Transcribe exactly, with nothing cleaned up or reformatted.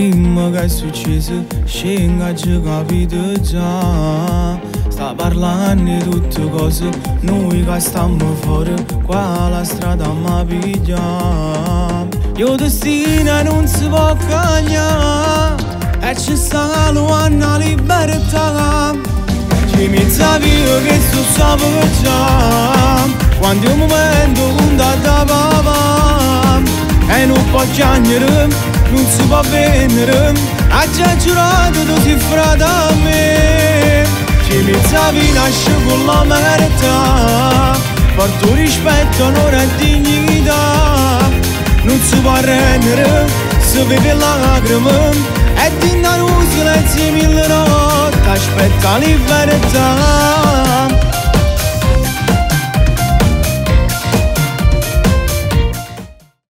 Dimmi che è successo, scenga ci capito già. Sta parlando di tutte cose, noi che stiamo fuori, qua la strada mi piglia. Io destino non si può cagliare, e ci sta la libertà. Ci mezza via che tu sapi già, quando è un momento un da papà. E non può piangere, non si può vendere, ha già giurato tu sei frate a me. Ci mezza via nasce con la verità, porto rispetto, onore e dignità. Non si può rendere, si vede lacrime, e di una silenzio mille notti aspetta libertà.